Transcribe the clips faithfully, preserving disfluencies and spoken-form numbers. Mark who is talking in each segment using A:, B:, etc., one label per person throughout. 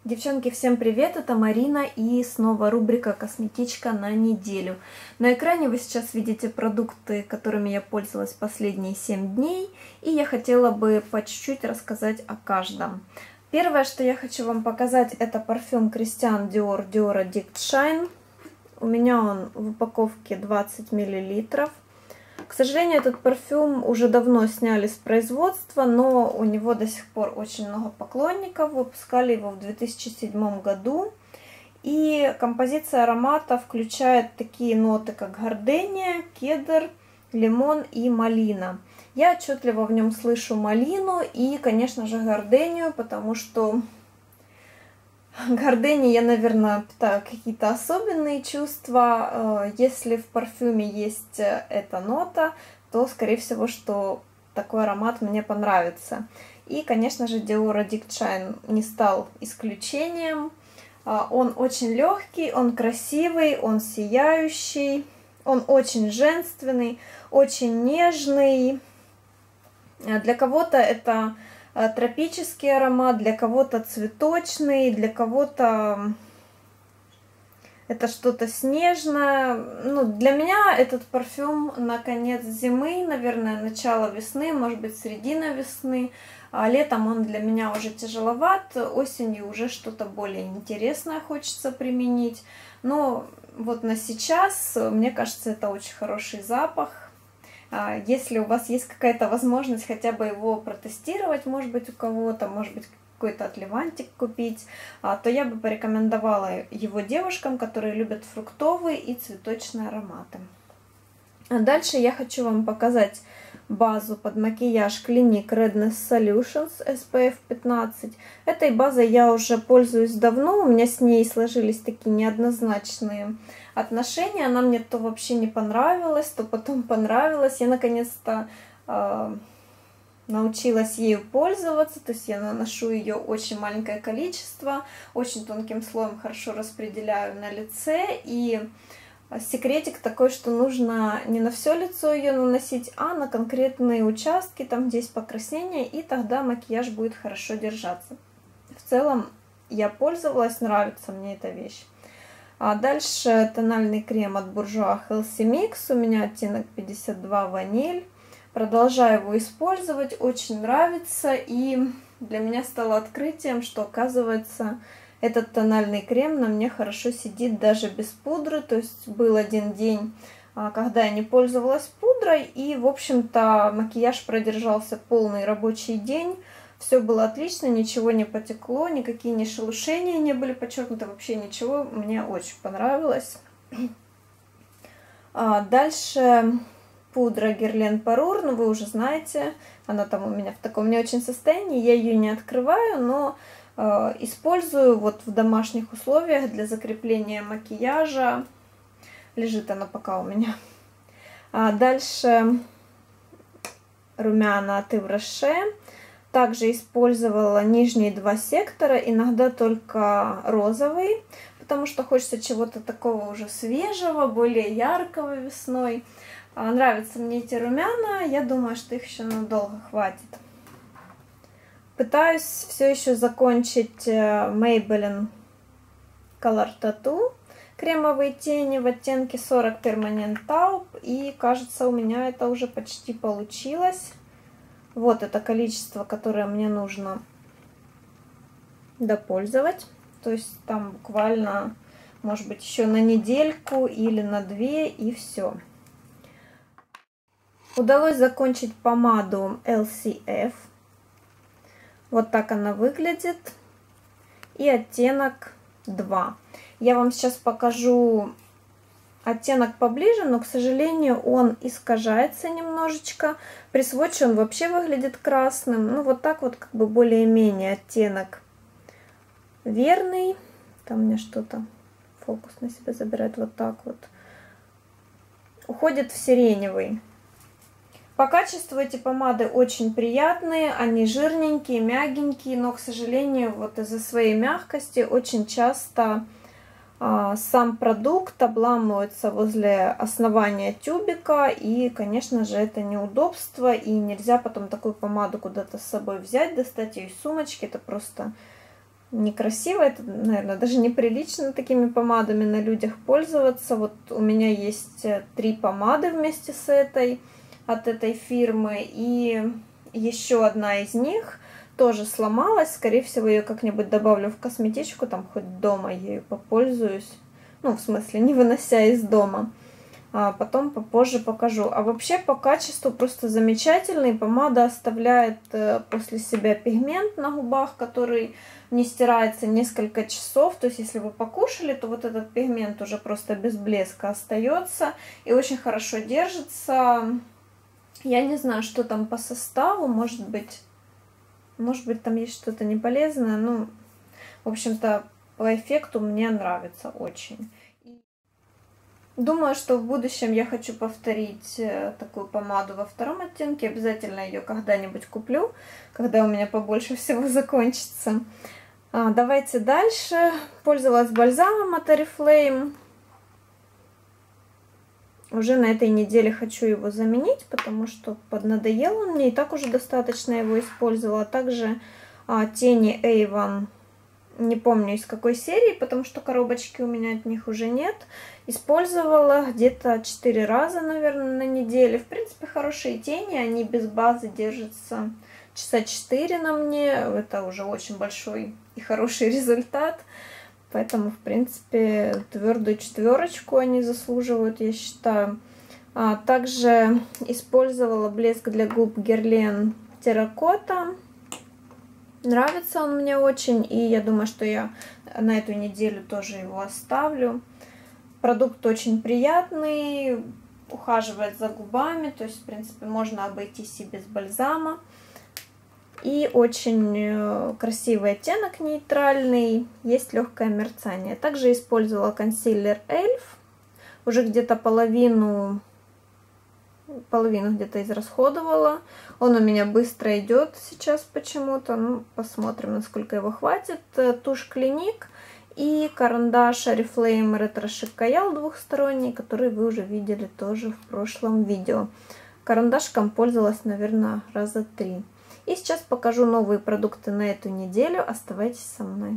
A: Девчонки, всем привет, это Марина и снова рубрика «Косметичка на неделю». На экране вы сейчас видите продукты, которыми я пользовалась последние семь дней, и я хотела бы по чуть-чуть рассказать о каждом. Первое, что я хочу вам показать, это парфюм Christian Dior Dior Addict Shine. У меня он в упаковке двадцать миллилитров. К сожалению, этот парфюм уже давно сняли с производства, но у него до сих пор очень много поклонников. Выпускали его в две тысячи седьмом году. И композиция аромата включает такие ноты, как гардения, кедр, лимон и малина. Я отчетливо в нем слышу малину и, конечно же, гардению, потому что гардении я, наверное, питаю какие-то особенные чувства. Если в парфюме есть эта нота, то, скорее всего, что такой аромат мне понравится. И, конечно же, Dior Addict Shine не стал исключением. Он очень легкий, он красивый, он сияющий, он очень женственный, очень нежный. Для кого-то это тропический аромат, для кого-то цветочный, для кого-то это что-то снежное. Ну, для меня этот парфюм на конец зимы, наверное, начало весны, может быть, середина весны. А летом он для меня уже тяжеловат, осенью уже что-то более интересное хочется применить. Но вот на сейчас, мне кажется, это очень хороший запах. Если у вас есть какая-то возможность хотя бы его протестировать, может быть, у кого-то, может быть, какой-то отливантик купить, то я бы порекомендовала его девушкам, которые любят фруктовые и цветочные ароматы. А дальше я хочу вам показать базу под макияж Clinique Redness Solutions эс пи эф пятнадцать. Этой базой я уже пользуюсь давно, у меня с ней сложились такие неоднозначные отношения. Она мне то вообще не понравилась, то потом понравилась. Я наконец-то э, научилась ею пользоваться, то есть я наношу ее очень маленькое количество, очень тонким слоем хорошо распределяю на лице. И секретик такой, что нужно не на все лицо ее наносить, а на конкретные участки, там где есть покраснение, и тогда макияж будет хорошо держаться. В целом я пользовалась, нравится мне эта вещь. А дальше тональный крем от Bourjois Healthy Mix, у меня оттенок пятьдесят два ваниль. Продолжаю его использовать, очень нравится, и для меня стало открытием, что, оказывается, этот тональный крем на мне хорошо сидит даже без пудры. То есть был один день, когда я не пользовалась пудрой, и, в общем-то, макияж продержался полный рабочий день. Все было отлично, ничего не потекло, никакие не шелушения не были подчеркнуты, вообще ничего. Мне очень понравилось. Дальше пудра Guerlain Parure, ну вы уже знаете, она там у меня в таком не очень состоянии, я ее не открываю, но э, использую вот в домашних условиях для закрепления макияжа. Лежит она пока у меня. А дальше румяна от Yves Rocher. Также использовала нижние два сектора, иногда только розовый, потому что хочется чего-то такого уже свежего, более яркого весной. Нравятся мне эти румяна, я думаю, что их еще надолго хватит. Пытаюсь все еще закончить Maybelline Color Tattoo кремовые тени в оттенке сорок Permanent Taupe, и кажется, у меня это уже почти получилось. Вот это количество, которое мне нужно допользовать. То есть там буквально, может быть, еще на недельку или на две, и все. Удалось закончить помаду эл си эф. Вот так она выглядит. И оттенок два. Я вам сейчас покажу оттенок поближе, но, к сожалению, он искажается немножечко. При сводче он вообще выглядит красным. Ну, вот так вот, как бы более-менее оттенок верный. Там у меня что-то фокус на себя забирает. Вот так вот. Уходит в сиреневый. По качеству эти помады очень приятные. Они жирненькие, мягенькие, но, к сожалению, вот из-за своей мягкости очень часто сам продукт обламывается возле основания тюбика, и, конечно же, это неудобство, и нельзя потом такую помаду куда-то с собой взять, достать ее из сумочки, это просто некрасиво, это, наверное, даже неприлично такими помадами на людях пользоваться. Вот у меня есть три помады вместе с этой, от этой фирмы, и еще одна из них тоже сломалась. Скорее всего, ее как-нибудь добавлю в косметичку, там хоть дома ею попользуюсь. Ну, в смысле, не вынося из дома. А потом попозже покажу. А вообще по качеству просто замечательный. Помада оставляет после себя пигмент на губах, который не стирается несколько часов. То есть если вы покушали, то вот этот пигмент уже просто без блеска остается и очень хорошо держится. Я не знаю, что там по составу. Может быть, может быть там есть что-то неполезное. Ну, в общем-то, по эффекту мне нравится очень. Думаю, что в будущем я хочу повторить такую помаду во втором оттенке. Обязательно ее когда-нибудь куплю, когда у меня побольше всего закончится. А, давайте дальше. Пользовалась бальзамом от Oriflame. Уже на этой неделе хочу его заменить, потому что поднадоел он мне. И так уже достаточно его использовала. Также а, тени Avon. Не помню из какой серии, потому что коробочки у меня от них уже нет. Использовала где-то четыре раза, наверное, на неделе. В принципе, хорошие тени, они без базы держатся часа четыре на мне. Это уже очень большой и хороший результат. Поэтому, в принципе, твердую четверочку они заслуживают, я считаю. А также использовала блеск для губ Guerlain Terracotta. Нравится он мне очень, и я думаю, что я на эту неделю тоже его оставлю. Продукт очень приятный, ухаживает за губами, то есть, в принципе, можно обойтись и без бальзама. И очень красивый оттенок, нейтральный, есть легкое мерцание. Также использовала консилер эльф, уже где-то половину... половину где-то израсходовала. Он у меня быстро идет сейчас почему-то. Ну, посмотрим, насколько его хватит. Тушь Клиник и карандаш Oriflame Retro Chic Kajal двухсторонний, который вы уже видели тоже в прошлом видео. Карандашком пользовалась, наверное, раза три. И сейчас покажу новые продукты на эту неделю. Оставайтесь со мной.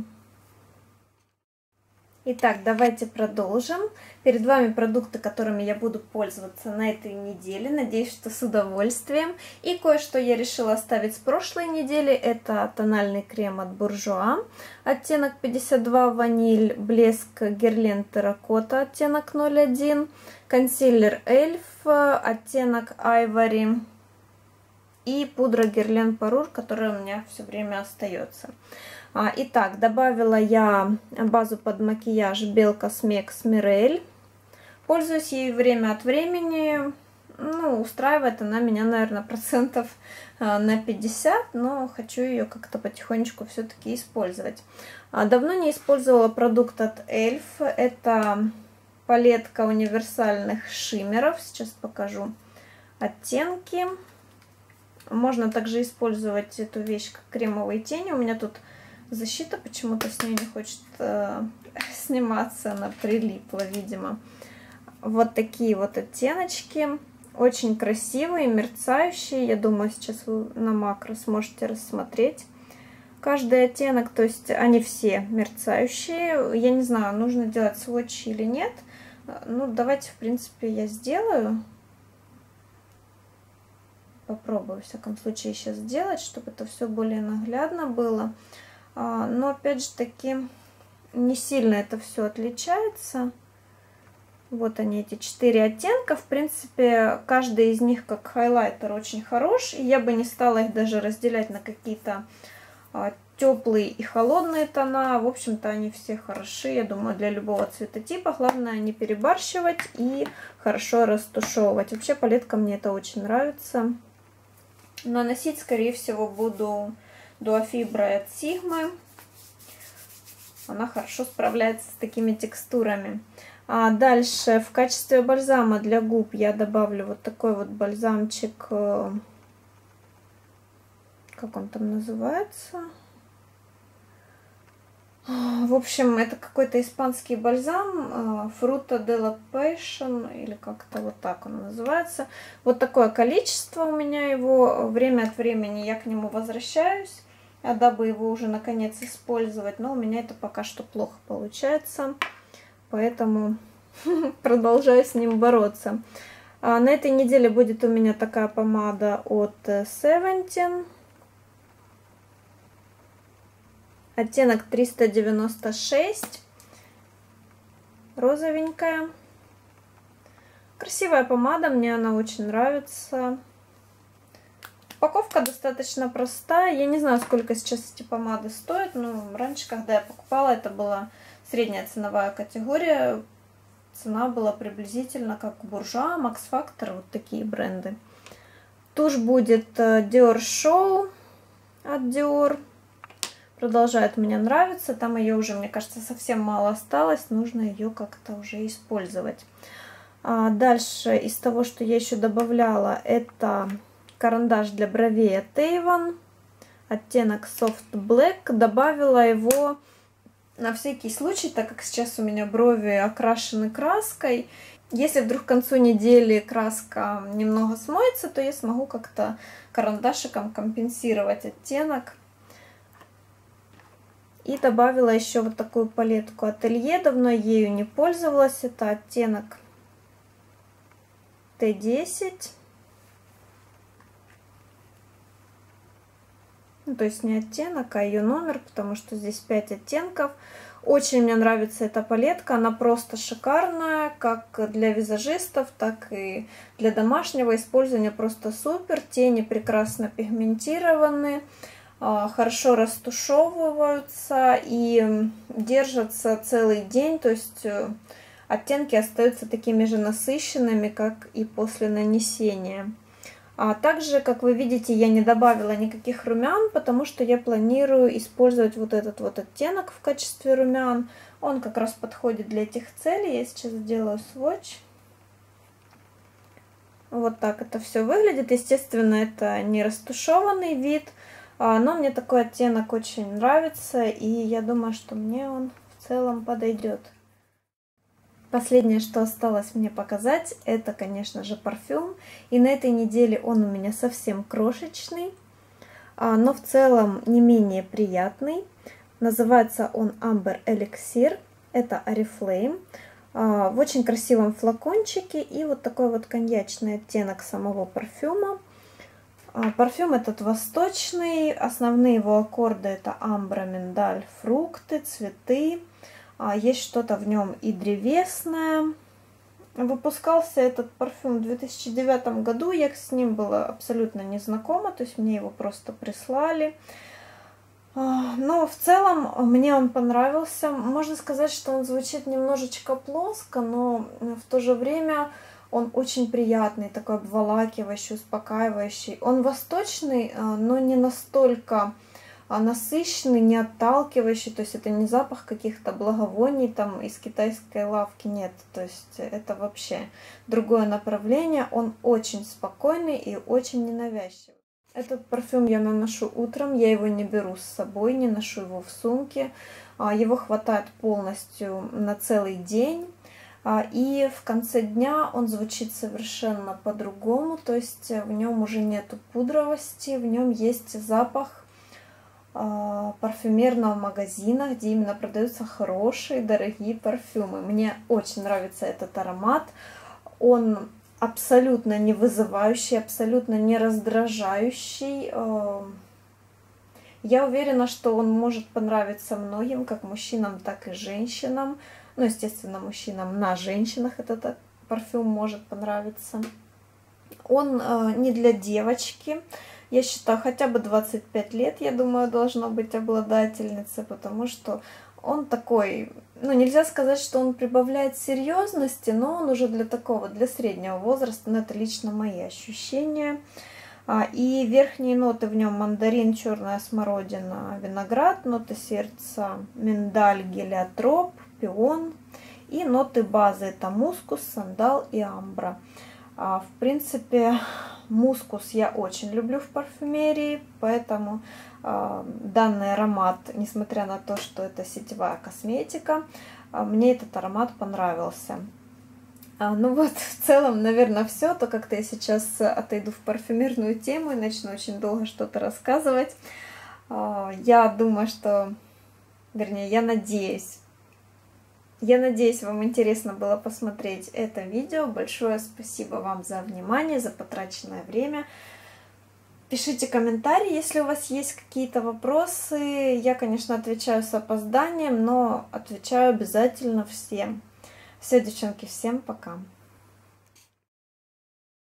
A: Итак, давайте продолжим. Перед вами продукты, которыми я буду пользоваться на этой неделе. Надеюсь, что с удовольствием. И кое-что я решила оставить с прошлой недели. Это тональный крем от Bourjois. Оттенок пятьдесят два ваниль. Блеск Guerlain Terracotta. Оттенок ноль один. Консилер эльф. Оттенок Ivory. И пудра Guerlain Parure, которая у меня все время остается. Итак, добавила я базу под макияж Belle Cosmetics Mireille. Пользуюсь ей время от времени. Ну, устраивает она меня, наверное, процентов на пятьдесят, но хочу ее как-то потихонечку все-таки использовать. Давно не использовала продукт от эльф. Это палетка универсальных шиммеров. Сейчас покажу оттенки. Можно также использовать эту вещь как кремовые тени. У меня тут защита почему-то с ней не хочет э, сниматься, она прилипла, видимо. Вот такие вот оттеночки, очень красивые, мерцающие. Я думаю, сейчас вы на макро сможете рассмотреть каждый оттенок, то есть они все мерцающие. Я не знаю, нужно делать сводчи или нет. Ну, давайте, в принципе, я сделаю. Попробую, в всяком случае, сейчас сделать, чтобы это все более наглядно было. Но, опять же таки, не сильно это все отличается. Вот они, эти четыре оттенка. В принципе, каждый из них как хайлайтер очень хорош. И я бы не стала их даже разделять на какие-то теплые и холодные тона. В общем-то, они все хороши, я думаю, для любого цветотипа. Главное не перебарщивать и хорошо растушевывать. Вообще, палетка мне это очень нравится. Наносить, скорее всего, буду дуофиброй от Sigma. Она хорошо справляется с такими текстурами. А дальше в качестве бальзама для губ я добавлю вот такой вот бальзамчик. Как он там называется? В общем, это какой-то испанский бальзам, Fruta de la Passion, или как-то вот так он называется. Вот такое количество у меня его. Время от времени я к нему возвращаюсь. а дабы его уже наконец использовать. Но у меня это пока что плохо получается, поэтому продолжаю с ним бороться. На этой неделе будет у меня такая помада от Seventeen. Оттенок триста девяносто шесть. Розовенькая. Красивая помада, мне она очень нравится. Упаковка достаточно простая. Я не знаю, сколько сейчас эти помады стоят, но раньше, когда я покупала, это была средняя ценовая категория. Цена была приблизительно как у Буржуа, Max Factor, вот такие бренды. Тушь будет Dior Show от Dior. Продолжает мне нравиться. Там ее уже, мне кажется, совсем мало осталось. Нужно ее как-то уже использовать. А дальше из того, что я еще добавляла, это карандаш для бровей от Avon. Оттенок Soft Black. Добавила его на всякий случай, так как сейчас у меня брови окрашены краской. Если вдруг к концу недели краска немного смоется, то я смогу как-то карандашиком компенсировать оттенок. И добавила еще вот такую палетку Atelier. Давно ею не пользовалась. Это оттенок Т десять. Ну, то есть не оттенок, а ее номер, потому что здесь пять оттенков. Очень мне нравится эта палетка, она просто шикарная, как для визажистов, так и для домашнего использования, просто супер. Тени прекрасно пигментированы, хорошо растушевываются и держатся целый день, то есть оттенки остаются такими же насыщенными, как и после нанесения. А также, как вы видите, я не добавила никаких румян, потому что я планирую использовать вот этот вот оттенок в качестве румян. Он как раз подходит для этих целей. Я сейчас сделаю свотч. Вот так это все выглядит. Естественно, это не растушеванный вид, но мне такой оттенок очень нравится, и я думаю, что мне он в целом подойдет. Последнее, что осталось мне показать, это, конечно же, парфюм. И на этой неделе он у меня совсем крошечный, но в целом не менее приятный. Называется он Amber Elixir. Это Oriflame. В очень красивом флакончике. И вот такой вот коньячный оттенок самого парфюма. Парфюм этот восточный. Основные его аккорды это амбра, миндаль, фрукты, цветы. Есть что-то в нем и древесное. Выпускался этот парфюм в две тысячи девятом году. Я с ним была абсолютно не знакома, то есть мне его просто прислали. Но в целом мне он понравился. Можно сказать, что он звучит немножечко плоско, но в то же время он очень приятный, такой обволакивающий, успокаивающий. Он восточный, но не настолько насыщенный, не отталкивающий, то есть это не запах каких-то благовоний там из китайской лавки, нет, то есть это вообще другое направление. Он очень спокойный и очень ненавязчивый. Этот парфюм я наношу утром, я его не беру с собой, не ношу его в сумке, его хватает полностью на целый день. И в конце дня он звучит совершенно по-другому, то есть в нем уже нету пудровости, в нем есть запах парфюмерного магазина, где именно продаются хорошие, дорогие парфюмы. Мне очень нравится этот аромат. Он абсолютно не вызывающий, абсолютно не раздражающий. Я уверена, что он может понравиться многим, как мужчинам, так и женщинам. Ну, естественно, мужчинам на женщинах этот парфюм может понравиться. Он не для девочки. Я считаю, хотя бы двадцать пять лет, я думаю, должно быть обладательница, потому что он такой, ну, нельзя сказать, что он прибавляет серьезности, но он уже для такого, для среднего возраста, но это лично мои ощущения. И верхние ноты в нем мандарин, черная смородина, виноград, ноты сердца, миндаль, гелиотроп, пион. И ноты базы это мускус, сандал и амбра. В принципе, мускус я очень люблю в парфюмерии, поэтому э, данный аромат, несмотря на то, что это сетевая косметика, э, мне этот аромат понравился. А, ну вот, в целом, наверное, все. То как-то я сейчас отойду в парфюмерную тему и начну очень долго что-то рассказывать. Я думаю, что... Вернее, я надеюсь. Я надеюсь, вам интересно было посмотреть это видео. Большое спасибо вам за внимание, за потраченное время. Пишите комментарии, если у вас есть какие-то вопросы. Я, конечно, отвечаю с опозданием, но отвечаю обязательно всем. Все, девчонки, всем пока.